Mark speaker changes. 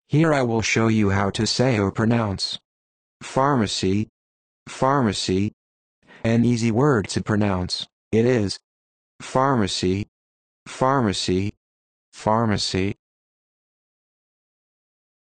Speaker 1: Here I will show you how to say or pronounce pharmacy, pharmacy. An easy word to pronounce. It is pharmacy, pharmacy, pharmacy.